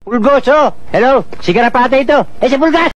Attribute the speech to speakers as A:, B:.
A: Pulgos, oh! Hello, si Garapata ito. Eh, si Pulgas!